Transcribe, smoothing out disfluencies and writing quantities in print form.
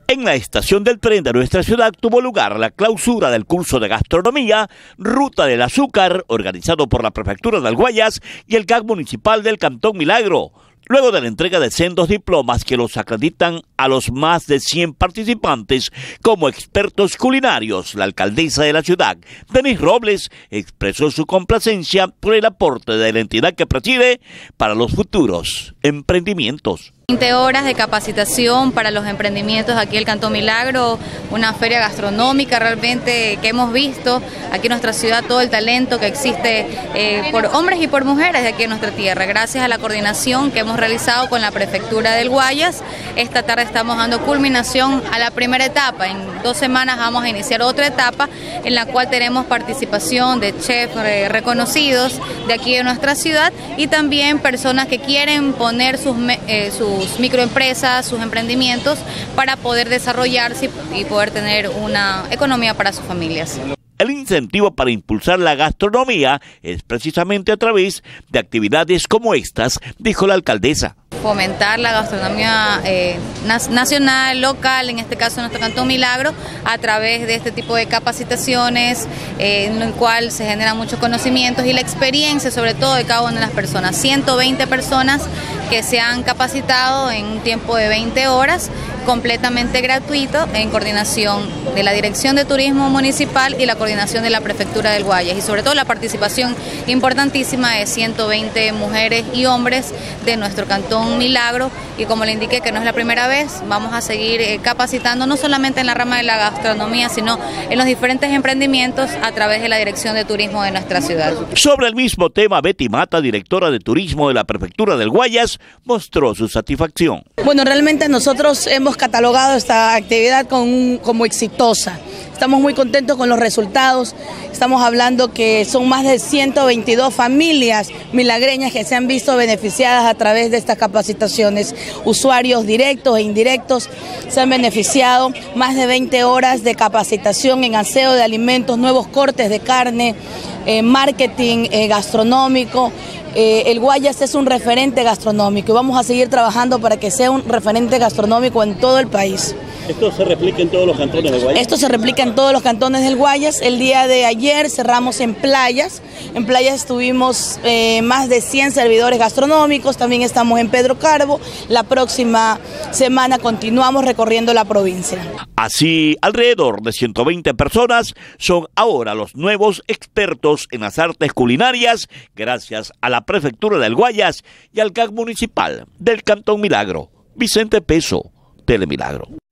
En la estación del tren de nuestra ciudad tuvo lugar la clausura del curso de gastronomía Ruta del Azúcar, organizado por la Prefectura del Guayas y el GAC municipal del Cantón Milagro, luego de la entrega de sendos diplomas que los acreditan a los más de 100 participantes como expertos culinarios. La alcaldesa de la ciudad, Denise Robles, expresó su complacencia por el aporte de la entidad que preside para los futuros emprendimientos. 20 horas de capacitación para los emprendimientos aquí en el Cantón Milagro, una feria gastronómica realmente que hemos visto aquí en nuestra ciudad, todo el talento que existe por hombres y por mujeres de aquí en nuestra tierra. Gracias a la coordinación que hemos realizado con la Prefectura del Guayas, esta tarde estamos dando culminación a la primera etapa. En 2 semanas vamos a iniciar otra etapa en la cual tenemos participación de chefs reconocidos de aquí de nuestra ciudad y también personas que quieren poner sus microempresas, sus emprendimientos para poder desarrollarse y poder tener una economía para sus familias. El incentivo para impulsar la gastronomía es precisamente a través de actividades como estas, dijo la alcaldesa. Fomentar la gastronomía nacional, local, en este caso nuestro Cantón Milagro, a través de este tipo de capacitaciones, en el cual se generan muchos conocimientos y la experiencia sobre todo de cada una de las personas. 120 personas que se han capacitado en un tiempo de 20 horas, completamente gratuito, en coordinación de la Dirección de Turismo Municipal y la coordinación de la Prefectura del Guayas, y sobre todo la participación importantísima de 120 mujeres y hombres de nuestro Cantón Milagro, y como le indiqué que no es la primera vez, vamos a seguir capacitando no solamente en la rama de la gastronomía, sino en los diferentes emprendimientos a través de la Dirección de Turismo de nuestra ciudad. Sobre el mismo tema, Betty Mata, directora de Turismo de la Prefectura del Guayas, mostró su satisfacción. Bueno, realmente nosotros hemos catalogado esta actividad como exitosa. Estamos muy contentos con los resultados. Estamos hablando que son más de 122 familias milagreñas que se han visto beneficiadas a través de estas capacitaciones. Usuarios directos e indirectos se han beneficiado. Más de 20 horas de capacitación en aseo de alimentos, nuevos cortes de carne, marketing gastronómico. El Guayas es un referente gastronómico y vamos a seguir trabajando para que sea un referente gastronómico en todo el país. ¿Esto se replica en todos los cantones del Guayas? Esto se replica en todos los cantones del Guayas. El día de ayer cerramos en Playas. En Playas tuvimos más de 100 servidores gastronómicos. También estamos en Pedro Carbo. La próxima semana continuamos recorriendo la provincia. Así, alrededor de 120 personas son ahora los nuevos expertos en las artes culinarias, gracias a la Prefectura del Guayas y al GAC municipal del Cantón Milagro. Vicente Peso, Telemilagro.